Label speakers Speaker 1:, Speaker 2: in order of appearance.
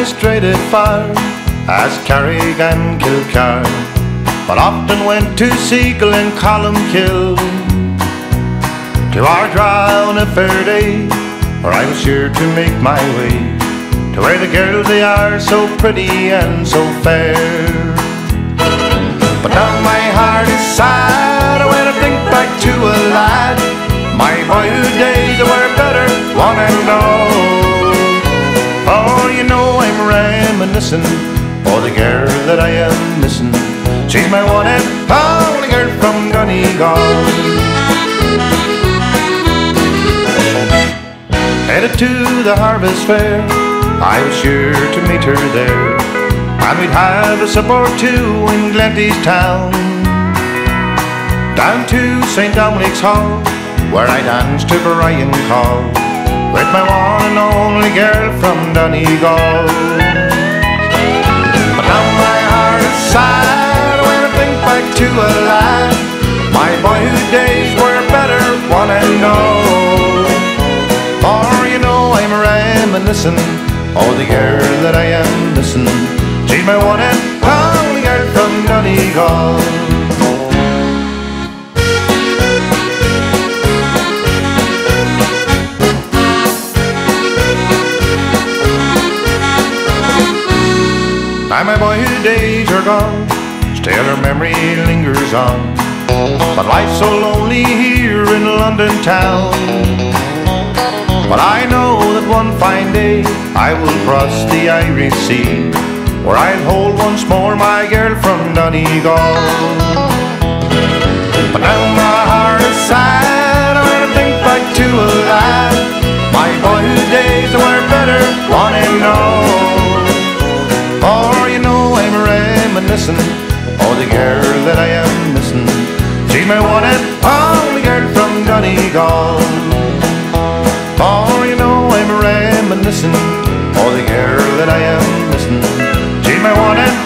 Speaker 1: straight far as Carrick and Kilcar, but often went to Seagull and Columkill, to Ardra on a fair day, where I was sure to make my way to where the girls they are so pretty and so fair. But now my heart is sad when I think back to a lad, my boyhood days were better, one and all. Oh, you know I'm reminiscing for the girl that I am missing. She's my one and only girl from Donegal. Headed to the harvest fair, I was sure to meet her there, and we'd have a sup or two in Glenty's town. Down to St. Dominic's Hall, where I danced to Brian Call with my one and only girl from Donegal. But now my heart is sad when I think back to a lad, my boyhood days were better, one and all. For you know I'm reminiscing oh, the girl that I am missing. She's my one and only girl from Donegal. Now my boyhood days are gone, still her memory lingers on, but life's so lonely here in London town. But I know that one fine day I will cross the Irish Sea, where I'll hold once more my girl from Donegal. But now my heart is sad when I think back to a lad, my boyhood days were better, one and all. For you know I'm reminiscing oh, the girl that I am missing. She's my one and only girl from Donegal. For you know I'm reminiscing oh, the girl that I am missing. She's my one and